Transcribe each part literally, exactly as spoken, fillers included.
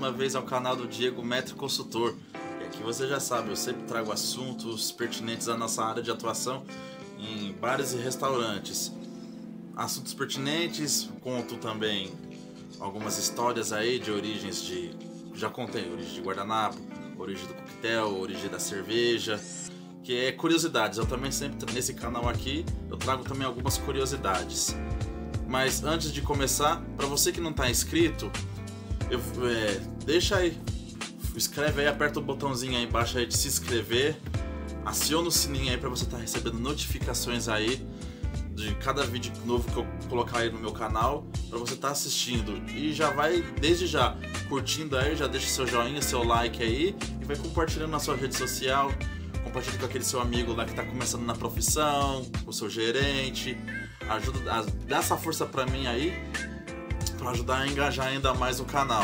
uma vez ao canal do Diego Metri Consultor. E aqui você já sabe, eu sempre trago assuntos pertinentes à nossa área de atuação em bares e restaurantes. Assuntos pertinentes, conto também algumas histórias aí de origens de... Já contei, origem de guardanapo, origem do coquetel, origem da cerveja, que é curiosidades. Eu também sempre, nesse canal aqui, eu trago também algumas curiosidades. Mas antes de começar, para você que não está inscrito, eu, é, deixa aí, escreve aí, aperta o botãozinho aí embaixo aí de se inscrever, aciona o sininho aí para você estar tá recebendo notificações aí de cada vídeo novo que eu colocar aí no meu canal, para você estar tá assistindo. E já vai, desde já, curtindo aí, já deixa seu joinha, seu like aí, e vai compartilhando na sua rede social, compartilha com aquele seu amigo lá que está começando na profissão, com o seu gerente, ajuda, dá essa força para mim aí, para ajudar a engajar ainda mais o canal.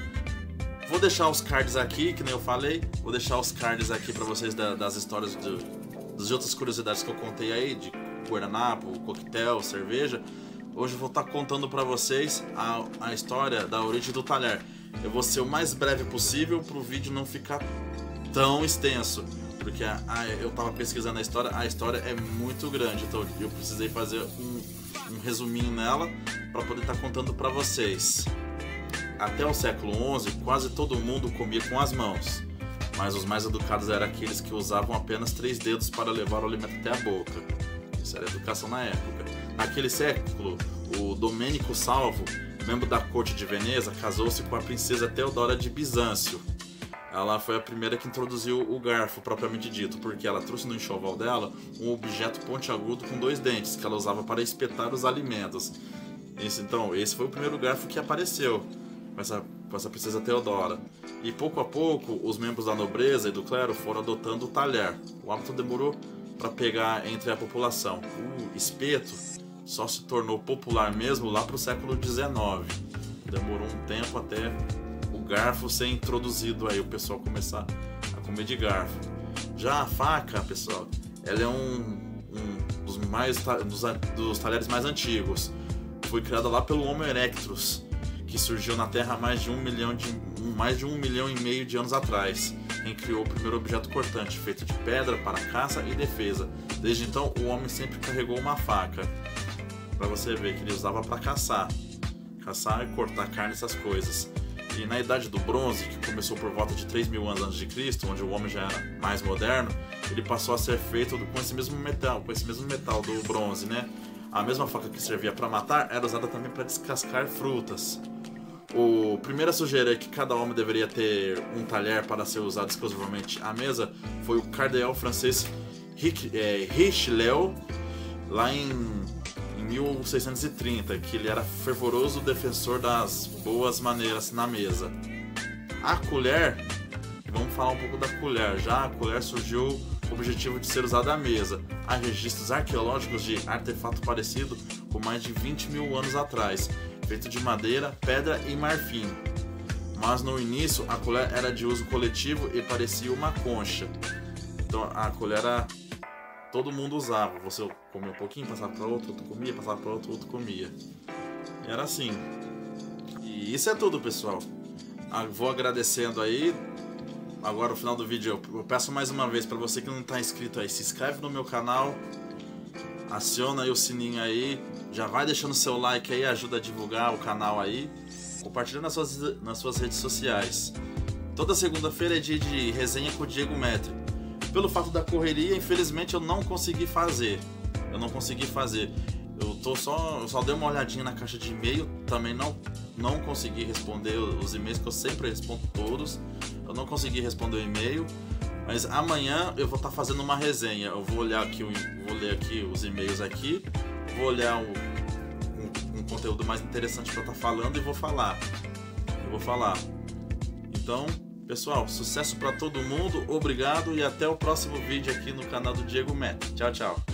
Vou deixar os cards aqui, que nem eu falei, vou deixar os cards aqui para vocês da, das histórias, do, das outras curiosidades que eu contei aí, de guardanapo, coquetel, cerveja. Hoje eu vou estar contando para vocês a, a história da origem do talher. Eu vou ser o mais breve possível para o vídeo não ficar tão extenso, porque a, a, eu estava pesquisando a história, a história é muito grande, então eu precisei fazer um, um resuminho nela para poder estar contando para vocês. Até o século onze, quase todo mundo comia com as mãos, mas os mais educados eram aqueles que usavam apenas três dedos para levar o alimento até a boca. Isso era educação na época. Naquele século, o Domênico Salvo, membro da corte de Veneza, casou-se com a princesa Teodora de Bizâncio. Ela foi a primeira que introduziu o garfo propriamente dito, porque ela trouxe no enxoval dela um objeto pontiagudo com dois dentes, que ela usava para espetar os alimentos. Esse, então, esse foi o primeiro garfo que apareceu com essa, com essa princesa Teodora. E pouco a pouco, os membros da nobreza e do clero foram adotando o talher. O hábito demorou para pegar entre a população. O espeto só se tornou popular mesmo lá para o século dezenove. Demorou um tempo até o garfo ser introduzido, aí o pessoal começar a comer de garfo. Já a faca, pessoal, ela é um, um dos, mais, dos, dos talheres mais antigos. Foi criada lá pelo Homo erectus, que surgiu na Terra há mais de um milhão de mais de um milhão e meio de anos atrás, quem criou o primeiro objeto cortante, feito de pedra para caça e defesa. Desde então, o homem sempre carregou uma faca, para você ver que ele usava para caçar, caçar e cortar carne, essas coisas. E na Idade do Bronze, que começou por volta de três mil anos antes de Cristo, onde o homem já era mais moderno, ele passou a ser feito com esse mesmo metal, com esse mesmo metal do bronze, né? A mesma faca que servia para matar era usada também para descascar frutas. O primeira sujeira é que cada homem deveria ter um talher para ser usado exclusivamente à mesa foi o cardeal francês Richelieu, lá em, em mil seiscentos e trinta, que ele era fervoroso defensor das boas maneiras na mesa. A colher, vamos falar um pouco da colher. Já a colher surgiu com o objetivo de ser usada à mesa. Há registros arqueológicos de artefato parecido com mais de vinte mil anos atrás, feito de madeira, pedra e marfim. Mas no início a colher era de uso coletivo e parecia uma concha. Então a colher era... todo mundo usava. Você comia um pouquinho, passava para outro, outro comia, passava para outro, outro comia. E era assim. E isso é tudo, pessoal. Vou agradecendo aí. Agora no final do vídeo eu peço mais uma vez para você que não está inscrito aí, se inscreve no meu canal, aciona aí o sininho aí, já vai deixando seu like aí, ajuda a divulgar o canal aí, compartilha nas suas, nas suas redes sociais. Toda segunda-feira é dia de resenha com o Diego Metri. Pelo fato da correria, infelizmente eu não consegui fazer. Eu não consegui fazer. Eu tô só, eu só dei uma olhadinha na caixa de e-mail, também não, não consegui responder os e-mails, que eu sempre respondo todos. Eu não consegui responder o e-mail, mas amanhã eu vou estar tá fazendo uma resenha. Eu vou olhar aqui, vou ler aqui os e-mails aqui, vou olhar o, um, um conteúdo mais interessante para estar tá falando e vou falar. Eu vou falar. Então, pessoal, sucesso para todo mundo, obrigado e até o próximo vídeo aqui no canal do Diego Metri. Tchau, tchau.